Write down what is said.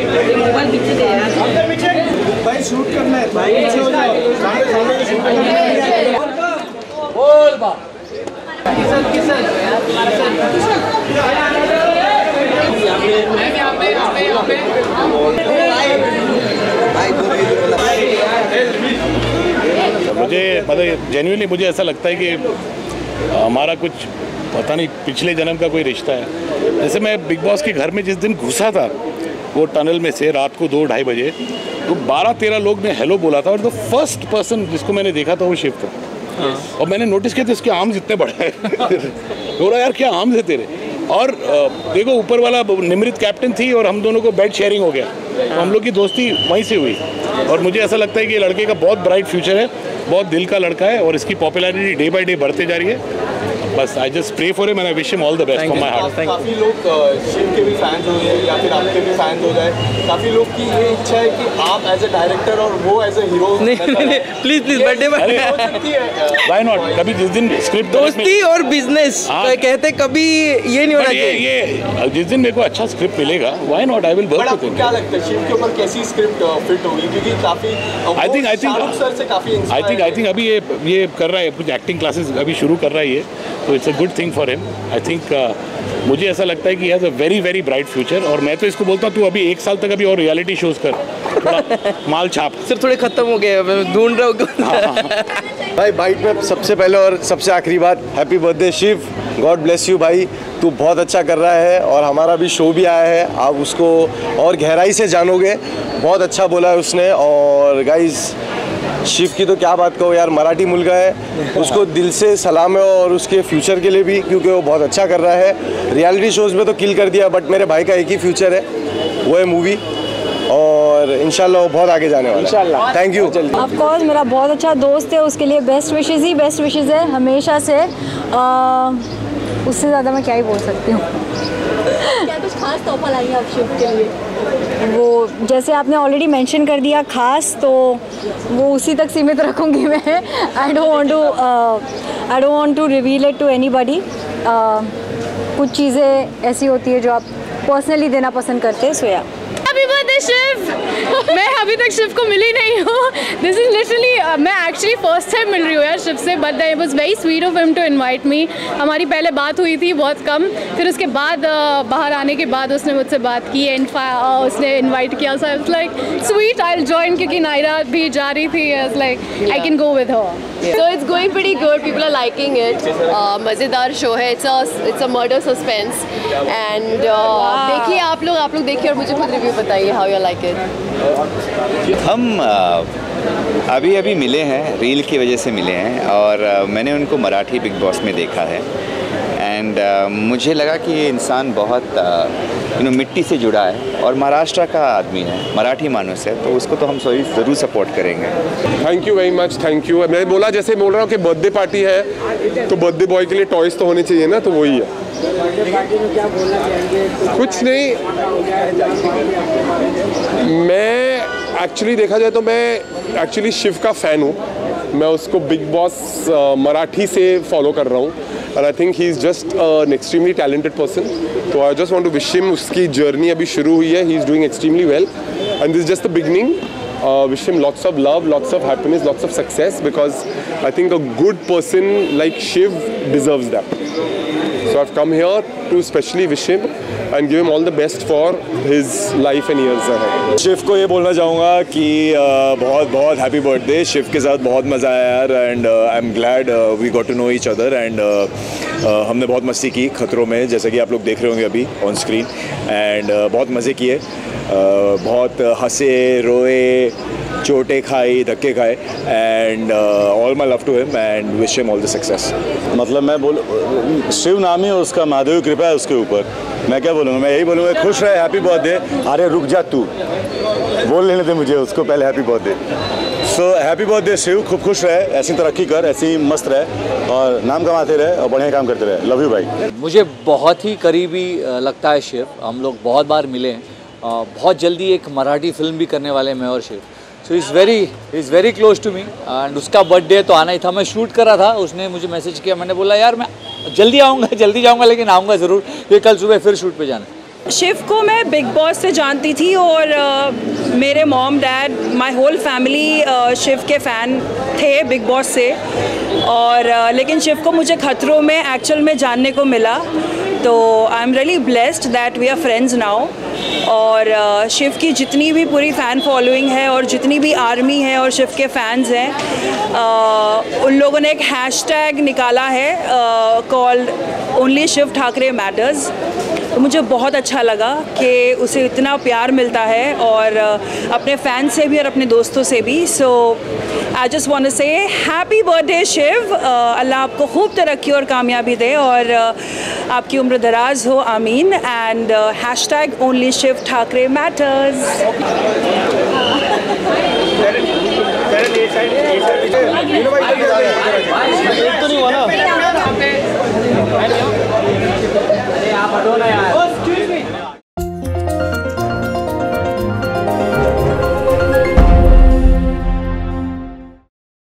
Mobile पीछे दे यार भाई, शूट करना है भाई, पीछे हो जाओ, बोल बा किसन किसन मुझे मतलब जेन्युइनली मुझे ऐसा लगता है कि हमारा कुछ पता नहीं पिछले जन्म का कोई रिश्ता है। जैसे मैं बिग बॉस के घर में जिस दिन घुसा था वो टनल में से रात को 2-2:30 बजे, तो 12-13 लोग ने हेलो बोला था और द फर्स्ट पर्सन जिसको मैंने देखा था वो शिव था। और मैंने नोटिस किया था इसके आर्म्स इतने बड़े हैं। बोला यार क्या आर्म्स है तेरे। और देखो ऊपर वाला निमृत कैप्टन थी और हम दोनों को बेड शेयरिंग हो गया, तो हम लोग की दोस्ती वहीं से हुई। और मुझे ऐसा लगता है कि ये लड़के का बहुत ब्राइट फ्यूचर है, बहुत दिल का लड़का है और इसकी पॉपुलैरिटी डे बाय डे बढ़ते जा रही है। बस I just pray for him and I wish him all the best from my heart. काफ़ी लोग शिव के भी फैंस हो जाए या फिर आपके भी फैंस हो जाए, काफ़ी लोग की ये इच्छा है कि आप एज ए डायरेक्टर और वो एज ए हीरो। नहीं प्लीज बर्थडे व्हाई नॉट। कभी जिस दिन स्क्रिप्ट दोस्ती और बिजनेस कहते कभी ये नहीं होना चाहिए। ये जिस दिन मेरे को अच्छा स्क्रिप्ट मिलेगा why not I will work with him. क्या लगता है शिव के ऊपर कैसी स्क्रिप्ट फिट होगी, क्योंकि काफ़ी आई थिंक सर से काफ़ी आई थिंक अभी ये कर रहा है, कुछ एक्टिंग क्लासेस अभी शुरू कर रहा है ये, तो it's a good thing for him. I think मुझे ऐसा लगता है कि has a very very bright future. और मैं तो इसको बोलता हूँ तू अभी 1 साल तक अभी और रियलिटी शोज कर, माल छाप। सर थोड़े खत्म हो गए, ढूंढ रहा हूँ। भाई बाइट में सबसे पहले और सबसे आखिरी बात, happy birthday Shiv, God bless you भाई। तू बहुत अच्छा कर रहा है और हमारा भी शो भी आया है, आप उसको और गहराई से जानोगे। बहुत अच्छा बोला है उसने। और गाइज शिव की तो क्या बात कहो यार, मराठी मुलगा है, उसको दिल से सलाम है और उसके फ्यूचर के लिए भी, क्योंकि वो बहुत अच्छा कर रहा है। रियलिटी शोज़ में तो किल कर दिया, बट मेरे भाई का एक ही फ्यूचर है, वो है मूवी। और इंशाल्लाह वो बहुत आगे जाने वाला है। इंशाल्लाह। Thank you. ऑफ कोर्स मेरा बहुत अच्छा दोस्त है, उसके लिए बेस्ट विशेज़ है हमेशा से। उससे ज़्यादा मैं क्या ही बोल सकती हूँ। क्या कुछ खास तोहफा लाएंगे आप शिव के लिए? वो जैसे आपने ऑलरेडी मेंशन कर दिया खास, तो वो उसी तक सीमित रखूँगी मैं। I don't want to reveal it to anybody. कुछ चीज़ें ऐसी होती है जो आप पर्सनली देना पसंद करते हैं। सोया हैप्पी बर्थडे शिव। मैं अभी तक शिव को मिली नहीं हूँ। दिस इज लिटरली मैं एक्चुअली फर्स्ट टाइम मिल रही हूँ यार शिव से, but it was very sweet of him to invite me. हमारी पहले बात हुई थी बहुत कम, फिर उसके बाद बाहर आने के बाद उसने मुझसे बात की एंड उसने इनवाइट किया। So I was like sweet, I will join, क्योंकि नायरा भी जा रही थी। I was like I can go with her. So it's going pretty good. People are liking it. मज़ेदार शो है. It's a murder suspense. And देखिए आप लोग देखिए और मुझे खुद रिव्यू बताइए how you like it. हम अभी मिले हैं, रील की वजह से मिले हैं और मैंने उनको मराठी बिग बॉस में देखा है। एंड मुझे लगा कि ये इंसान बहुत मिट्टी से जुड़ा है और महाराष्ट्र का आदमी है, मराठी मानुस है, तो उसको तो हम ज़रूर सपोर्ट करेंगे। Thank you very much, thank you. मैं बोला जैसे बोल रहा हूँ कि बर्थडे पार्टी है तो बर्थडे बॉय के लिए टॉयज़ तो होने चाहिए ना, तो वही है। कुछ नहीं, मैं एक्चुअली देखा जाए तो मैं एक्चुअली शिव का फ़ैन हूँ। मैं उसको बिग बॉस मराठी से फॉलो कर रहा हूँ और I think he is just an extremely talented person. तो I just want to wish him, उसकी जर्नी अभी शुरू हुई है, he is doing extremely well and this is just the beginning. Wish him lots of love, lots of happiness, lots of success, because I think a good person like Shiv deserves that. So I've come here to specially wish him and give him all the best for his life and years ahead. Shiv को ये बोलना चाहूँगा कि बहुत बहुत happy birthday. Shiv के साथ बहुत मज़ा आया यार and I am glad we got to know each other and हमने बहुत मस्ती की खतरों में, जैसा कि आप लोग देख रहे होंगे अभी ऑन स्क्रीन। एंड बहुत मज़े किए, बहुत हंसे रोए, चोटें खाई, धक्के खाए and all my love to him and wish him all the success. मतलब मैं शिव नाम ही उसका, महादेव कृपा है उसके ऊपर। मैं क्या बोलूँगा, मैं यही बोलूँगा खुश रहे, हैप्पी बर्थडे। अरे रुक जा तू, बोल लेने दे मुझे उसको पहले happy birthday. So happy birthday Shiv, खूब खुश रहे, ऐसी तरक्की कर, ऐसी मस्त रहे और नाम कमाते रहे और बढ़िया काम करते रहे। लव यू भाई। मुझे बहुत ही करीबी लगता है शिव, हम लोग बहुत बार मिले हैं। बहुत जल्दी एक मराठी फिल्म भी करने वाले मैं और Shiv. So is very close to me and उसका बर्थडे तो आना ही था। मैं शूट कर रहा था, उसने मुझे मैसेज किया, मैंने बोला यार मैं जल्दी जाऊंगा लेकिन आऊँगा ज़रूर, ये कल सुबह फिर शूट पे जाना है। शिव को मैं बिग बॉस से जानती थी और मेरे mom dad my whole family Shiv के फ़ैन थे बिग बॉस से, और लेकिन शिव को मुझे खतरों में एक्चुअल में जानने को मिला, तो I am really blessed that we are friends now. और शिव की जितनी भी पूरी फ़ैन फॉलोइंग है और जितनी भी आर्मी है और शिव के फैंस हैं, उन लोगों ने एक हैशटैग निकाला है called only Shiv Thakare matters. तो मुझे बहुत अच्छा लगा कि उसे इतना प्यार मिलता है, और अपने फ़ैन से भी और अपने दोस्तों से भी। So I just want to say happy birthday Shiv, Allah आपको खूब तरक्की और कामयाबी दे और आपकी उम्र दराज हो, आमीन। And hashtag only Shiv Thakare matters. आप हटो ना यार।